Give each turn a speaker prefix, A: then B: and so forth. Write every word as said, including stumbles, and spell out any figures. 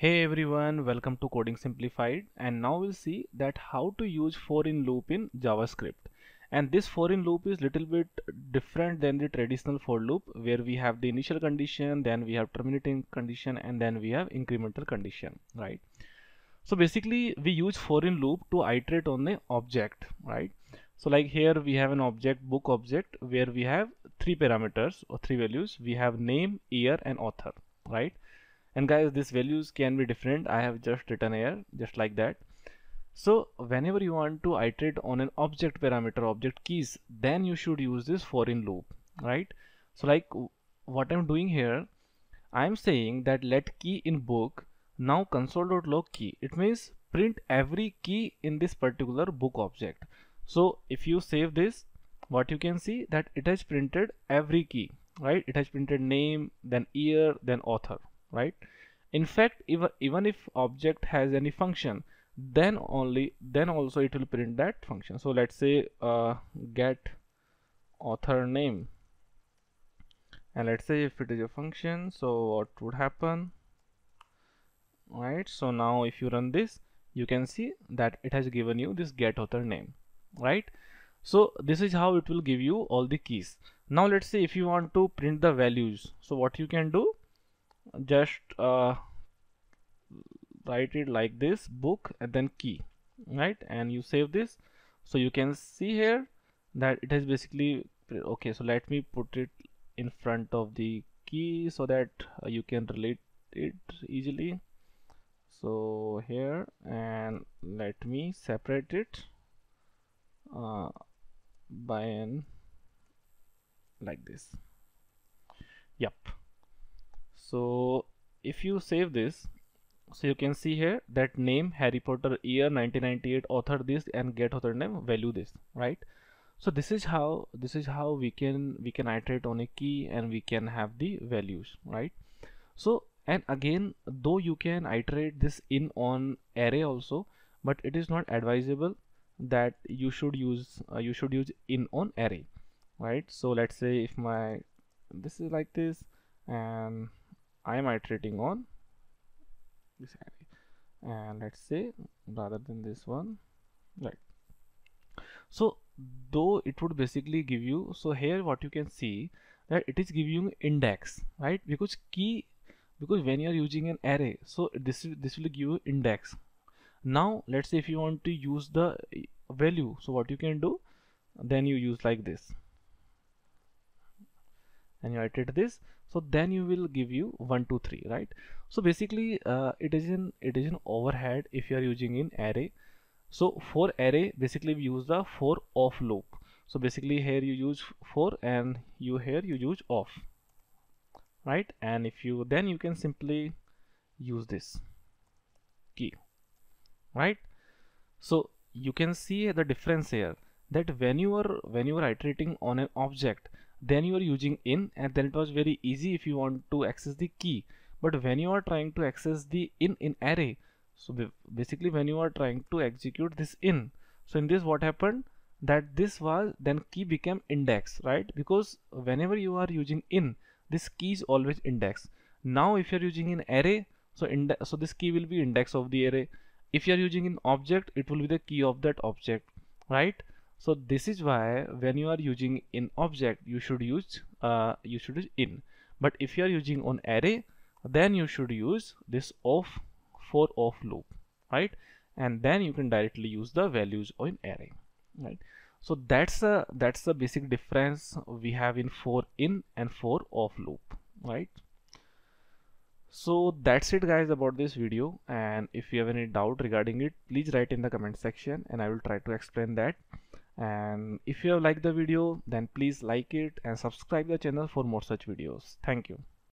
A: Hey everyone, welcome to Coding Simplified, and now we'll see that how to use for in loop in JavaScript. And this for in loop is little bit different than the traditional for loop where we have the initial condition, then we have terminating condition, and then we have incremental condition, right? So basically we use for in loop to iterate on the object, right? So like here we have an object, book object, where we have three parameters or three values. We have name, year, and author, right? And guys, these values can be different. I have just written here just like that. So whenever you want to iterate on an object parameter, object keys, then you should use this for in loop, right? So like what I'm doing here, I'm saying that let key in book now console.log key. It means print every key in this particular book object. So if you save this, what you can see that it has printed every key, right? It has printed name, then year, then author, right? In fact, even even if object has any function, then only then also it will print that function. So let's say uh, get author name, and let's say if it is a function, so what would happen, right? So now if you run this, you can see that it has given you this get author name, right? So this is how it will give you all the keys. Now let's say if you want to print the values, so what you can do, just uh, write it like this, book and then key, right? And you save this. So you can see here that it has basically, okay, so let me put it in front of the key so that uh, you can relate it easily. So here, and let me separate it uh, by an like this. Yep. So if you save this, so you can see here that name Harry Potter, year nineteen ninety-eight, author this, and get author name value this, right? So this is how this is how we can we can iterate on a key and we can have the values, right? So and again, though you can iterate this in on array also, but it is not advisable that you should use uh, you should use in on array, right? So let's say if my this is like this and I am iterating on this array, and let's say rather than this one, right? So though it would basically give you, so here what you can see that it is giving you index, right? Because key, because when you are using an array, so this is this will give you index. Now let's say if you want to use the value, so what you can do, then you use like this and you iterate this, so then you will give you one two three, right? So basically uh, it is in it is an overhead if you are using in array. So for array, basically we use the for off loop. So basically here you use for and you here you use off, right? And if you then you can simply use this key, right? So you can see the difference here, that when you are when you are iterating on an object, then you are using in, and then it was very easy if you want to access the key. But when you are trying to access the in in array, so basically when you are trying to execute this in, so in this what happened, that this was then key became index, right? Because whenever you are using in, this key is always index. Now if you are using in array, so index, so this key will be index of the array. If you are using in object, it will be the key of that object, right? So this is why when you are using in object, you should use uh, you should use in. But if you are using on array, then you should use this off for off loop, right? And then you can directly use the values on array, right? So that's a that's the basic difference we have in for in and for off loop, right? So that's it guys about this video, and if you have any doubt regarding it, please write in the comment section and I will try to explain that. And if you have liked the video, then please like it and subscribe the channel for more such videos. Thank you.